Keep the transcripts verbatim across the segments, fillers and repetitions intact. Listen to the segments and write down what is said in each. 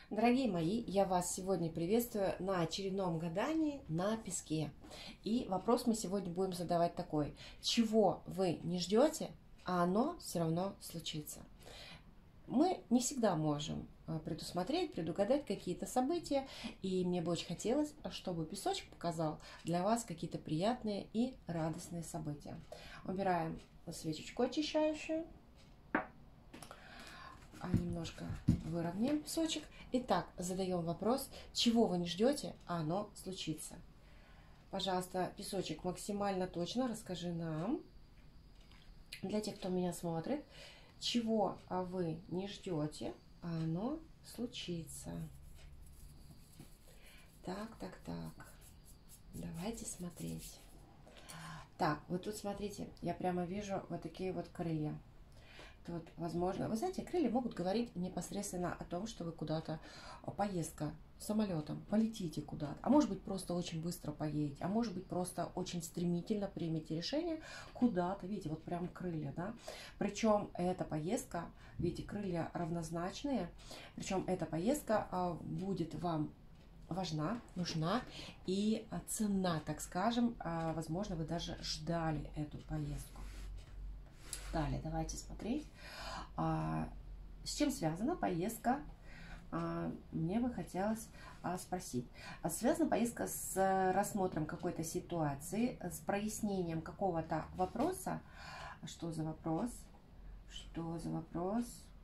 Дорогие мои, я вас сегодня приветствую на очередном гадании на песке. И вопрос мы сегодня будем задавать такой. Чего вы не ждете, а оно все равно случится? Мы не всегда можем предусмотреть, предугадать какие-то события, и мне бы очень хотелось, чтобы песочек показал для вас какие-то приятные и радостные события. Убираем свечечку очищающую. А немножко выровняем песочек. Итак, задаем вопрос, чего вы не ждете, а оно случится. Пожалуйста, песочек, максимально точно расскажи нам, для тех, кто меня смотрит, чего вы не ждете, а оно случится. Так, так, так. Давайте смотреть. Так, вот тут смотрите, я прямо вижу вот такие вот крылья. Тут, возможно, вы знаете, крылья могут говорить непосредственно о том, что вы куда-то, поездка самолетом, полетите куда-то, а может быть просто очень быстро поедете, а может быть просто очень стремительно примете решение куда-то, видите, вот прям крылья, да, причем эта поездка, видите, крылья равнозначные, причем эта поездка будет вам важна, нужна и ценна, так скажем, возможно, вы даже ждали эту поездку. Далее, давайте смотреть, а, с чем связана поездка. А, мне бы хотелось а, спросить. А связана поездка с рассмотром какой-то ситуации, с прояснением какого-то вопроса. Что за вопрос? Что за вопрос?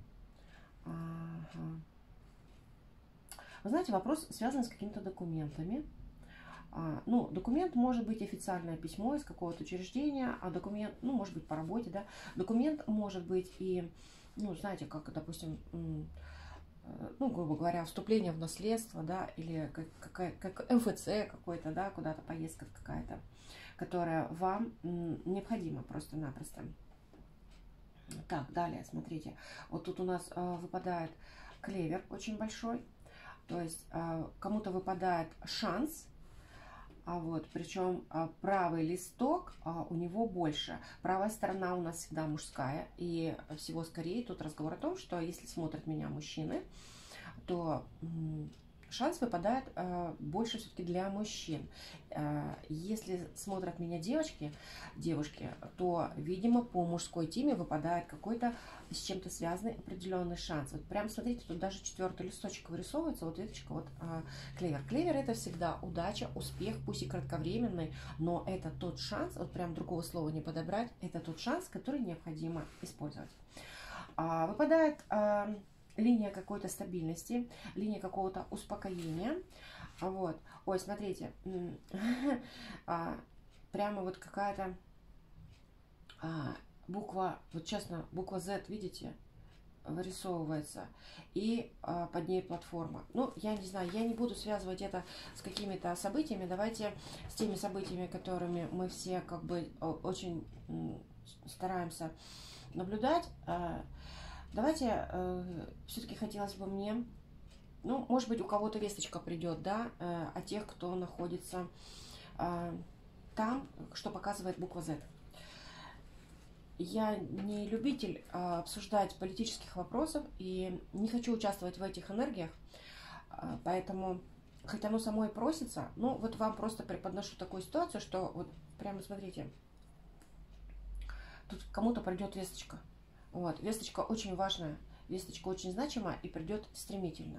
Ага. Вы знаете, вопрос связан с какими-то документами. Ну, документ может быть официальное письмо из какого-то учреждения, а документ, ну, может быть, по работе, да. Документ может быть и, ну, знаете, как, допустим, ну, грубо говоря, вступление в наследство, да, или как, как эм эф цэ какой-то, да, куда-то поездка какая-то, которая вам необходима просто-напросто. Так, далее, смотрите, вот тут у нас выпадает клевер очень большой, то есть кому-то выпадает шанс. А вот, причем правый листок а, у него больше. Правая сторона у нас всегда мужская. И всего скорее тут разговор о том, что если смотрят меня мужчины, то шанс выпадает а, больше все-таки для мужчин. А, если смотрят меня девочки, девушки, то, видимо, по мужской теме выпадает какой-то с чем-то связанный определенный шанс. Вот прям смотрите, тут даже четвертый листочек вырисовывается, вот веточка, вот а, клевер. Клевер — это всегда удача, успех, пусть и кратковременный, но это тот шанс, вот прям другого слова не подобрать, это тот шанс, который необходимо использовать. А, выпадает а, линия какой-то стабильности, линия какого-то успокоения. Вот. Ой, смотрите, а, прямо вот какая-то а, буква, вот честно, буква зет, видите, вырисовывается, и а, под ней платформа. Ну, я не знаю, я не буду связывать это с какими-то событиями. Давайте с теми событиями, которыми мы все как бы очень стараемся наблюдать. Давайте, э, все-таки хотелось бы мне, ну, может быть, у кого-то весточка придет, да, э, о тех, кто находится э, там, что показывает буква зет. Я не любитель э, обсуждать политических вопросов и не хочу участвовать в этих энергиях, э, поэтому, хотя оно само и просится, ну, вот вам просто преподношу такую ситуацию, что вот прямо смотрите, тут кому-то придет весточка. Вот, весточка очень важная, весточка очень значимая и придет стремительно.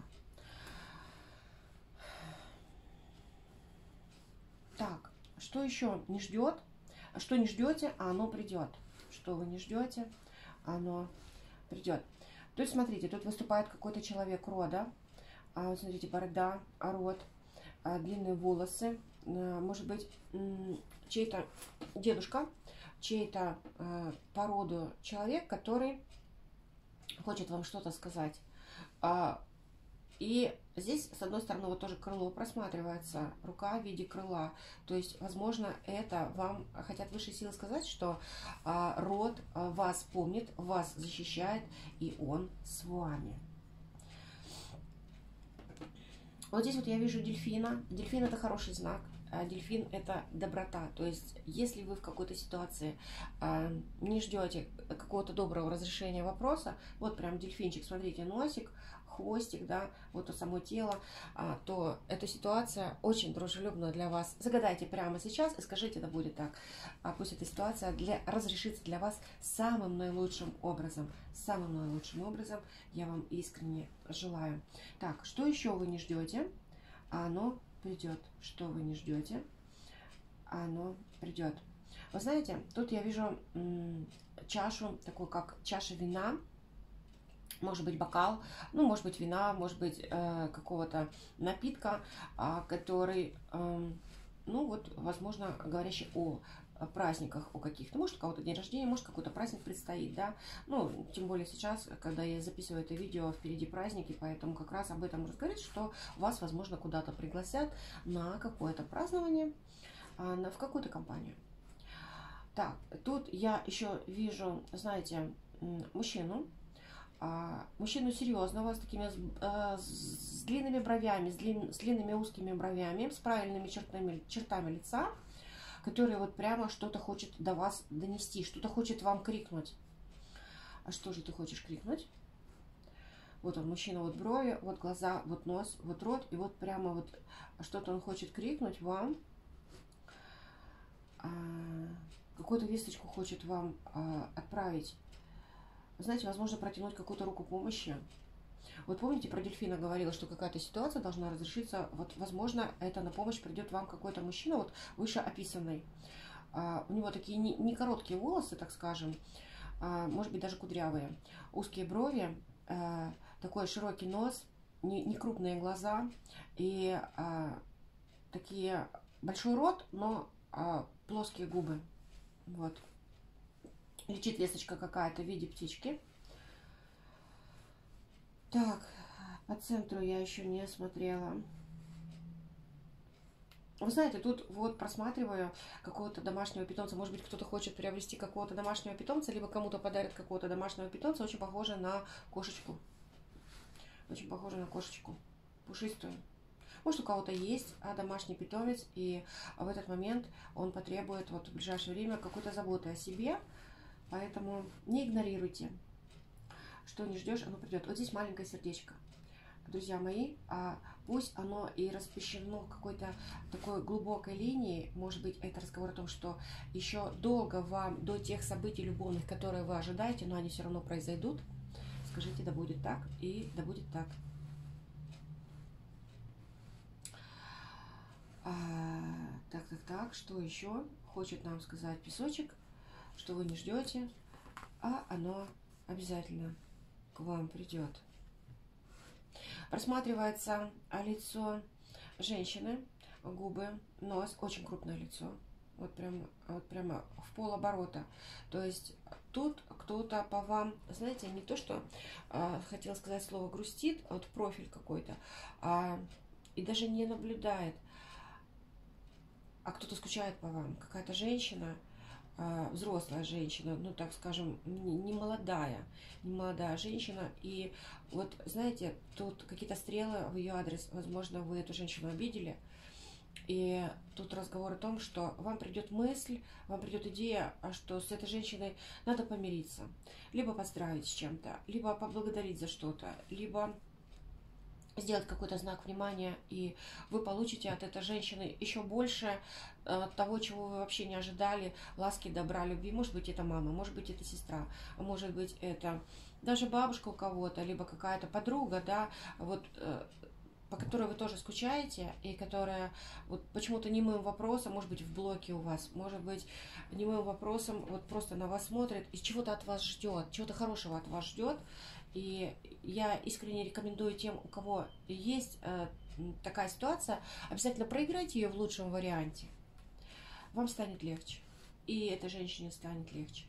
Так, что еще не ждет? Что не ждете, а оно придет. Что вы не ждете, оно придет. То есть, смотрите, тут выступает какой-то человек рода. А, вот смотрите, борода, рот, а, длинные волосы. А, может быть, чей-то дедушка, чей-то э, по роду человек, который хочет вам что-то сказать. А, и здесь, с одной стороны, вот тоже крыло просматривается, рука в виде крыла. То есть, возможно, это вам хотят высшие силы сказать, что а, род а, вас помнит, вас защищает, и он с вами. Вот здесь вот я вижу дельфина. Дельфин — это хороший знак. Дельфин — это доброта. То есть, если вы в какой-то ситуации э, не ждете какого-то доброго разрешения вопроса, вот прям дельфинчик, смотрите, носик, хвостик, да, вот то само тело, а, то эта ситуация очень дружелюбная для вас. Загадайте прямо сейчас и скажите, да будет так. А пусть эта ситуация для, разрешится для вас самым наилучшим образом. Самым наилучшим образом я вам искренне желаю. Так, что еще вы не ждете? А оно придет. Что вы не ждете? Оно придет. Вы знаете, тут я вижу чашу, такую как чаша вина, может быть бокал, ну, может быть вина, может быть э, какого-то напитка, э, который, э, ну, вот, возможно, говорящий о праздниках, о каких-то, может, у кого-то день рождения, может, какой-то праздник предстоит, да, ну, тем более сейчас, когда я записываю это видео, впереди праздники, поэтому как раз об этом разговаривать, что вас, возможно, куда-то пригласят на какое-то празднование, э, на, в какую-то компанию. Так, тут я еще вижу, знаете, мужчину, мужчину серьезного, с такими с, с длинными бровями, с, длин, с длинными узкими бровями, с правильными чертами, чертами лица, который вот прямо что-то хочет до вас донести, что-то хочет вам крикнуть. А что же ты хочешь крикнуть? Вот он, мужчина, вот брови, вот глаза, вот нос, вот рот, и вот прямо вот что-то он хочет крикнуть вам. Какую-то весточку хочет вам а, отправить. Знаете, возможно, протянуть какую-то руку помощи. Вот помните, про дельфина говорила, что какая-то ситуация должна разрешиться. Вот, возможно, это на помощь придет вам какой-то мужчина, вот выше описанный. А, у него такие не, не короткие волосы, так скажем, а, может быть, даже кудрявые. Узкие брови, а, такой широкий нос, не, не крупные глаза и а, такие большой рот, но а, плоские губы. Вот. Лечит лесточка какая-то в виде птички. Так, по центру я еще не смотрела. Вы знаете, тут вот просматриваю какого-то домашнего питомца. Может быть, кто-то хочет приобрести какого-то домашнего питомца, либо кому-то подарит какого-то домашнего питомца. Очень похоже на кошечку. Очень похоже на кошечку. Пушистую. Может, у кого-то есть а, домашний питомец, и в этот момент он потребует вот, в ближайшее время какой-то заботы о себе. Поэтому не игнорируйте. Что не ждешь, оно придет. Вот здесь маленькое сердечко. Друзья мои, а пусть оно и распещено какой-то такой глубокой линией. Может быть, это разговор о том, что еще долго вам до тех событий любовных, которые вы ожидаете, но они все равно произойдут. Скажите, да будет так, и да будет так. А, так, так, так, что еще хочет нам сказать песочек, что вы не ждете, а оно обязательно к вам придет. Рассматривается лицо женщины, губы, нос, очень крупное лицо, вот прямо, вот прямо в полоборота. То есть тут кто-то по вам, знаете, не то, что а, хотела сказать слово грустит, а вот профиль какой-то, а, и даже не наблюдает. А кто-то скучает по вам, какая-то женщина, взрослая женщина, ну так скажем, не молодая, не молодая женщина. И вот, знаете, тут какие-то стрелы в ее адрес, возможно, вы эту женщину обидели. И тут разговор о том, что вам придет мысль, вам придет идея, что с этой женщиной надо помириться, либо поздравить с чем-то, либо поблагодарить за что-то, либо сделать какой-то знак внимания, и вы получите от этой женщины еще больше э, того, чего вы вообще не ожидали, ласки, добра, любви. Может быть, это мама, может быть, это сестра, может быть, это даже бабушка у кого-то, либо какая-то подруга, да, вот, э, по которой вы тоже скучаете, и которая вот почему-то немым вопросом, может быть, в блоке у вас, может быть, немым вопросом вот просто на вас смотрит и чего-то от вас ждет, чего-то хорошего от вас ждет. И я искренне рекомендую тем, у кого есть э, такая ситуация, обязательно проиграйте ее в лучшем варианте. Вам станет легче. И этой женщине станет легче.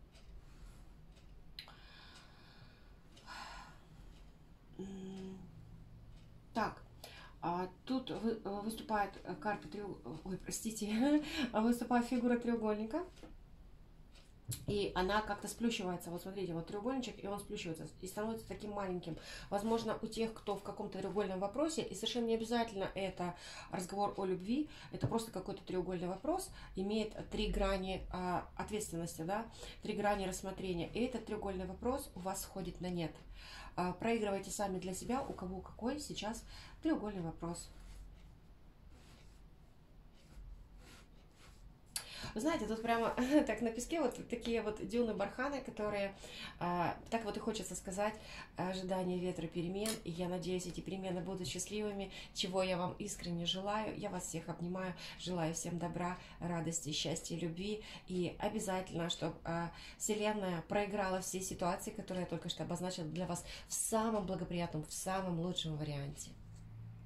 Так, а тут вы, выступает карта треугольника. Ой, простите, выступает фигура треугольника. И она как-то сплющивается. Вот смотрите, вот треугольничек, и он сплющивается и становится таким маленьким. Возможно, у тех, кто в каком-то треугольном вопросе, и совершенно не обязательно это разговор о любви, это просто какой-то треугольный вопрос, имеет три грани а, ответственности, да, три грани рассмотрения. И этот треугольный вопрос у вас сходит на нет. проигрывайте сами для себя, у кого какой сейчас треугольный вопрос. Вы знаете, тут прямо так на песке вот такие вот дюны-барханы, которые, а, так вот и хочется сказать, ожидание ветра перемен, и я надеюсь, эти перемены будут счастливыми, чего я вам искренне желаю. Я вас всех обнимаю, желаю всем добра, радости, счастья, любви, и обязательно, чтобы а, Вселенная проиграла все ситуации, которые я только что обозначила для вас в самом благоприятном, в самом лучшем варианте.